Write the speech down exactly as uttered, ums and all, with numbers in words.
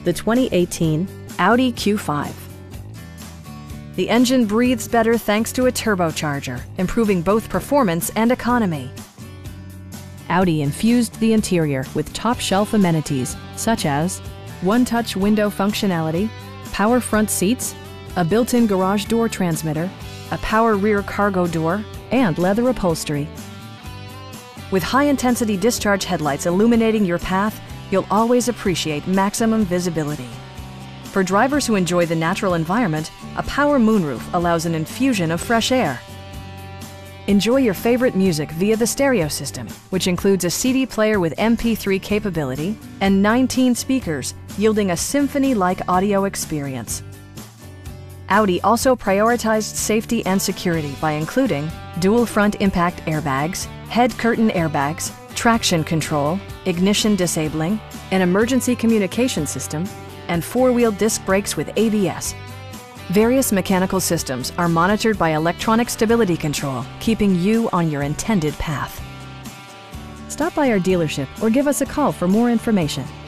the twenty eighteen Audi Q five. The engine breathes better thanks to a turbocharger, improving both performance and economy. Audi infused the interior with top-shelf amenities such as one-touch window functionality, power front seats, a built-in garage door transmitter, a power rear cargo door, and leather upholstery. With high-intensity discharge headlights illuminating your path, you'll always appreciate maximum visibility. For drivers who enjoy the natural environment, a power moonroof allows an infusion of fresh air. Enjoy your favorite music via the stereo system, which includes a C D player with M P three capability and nineteen speakers, yielding a symphony-like audio experience. Audi also prioritized safety and security by including dual front impact airbags, head curtain airbags, traction control, ignition disabling, an emergency communication system, and four-wheel disc brakes with A B S. Various mechanical systems are monitored by electronic stability control, keeping you on your intended path. Stop by our dealership or give us a call for more information.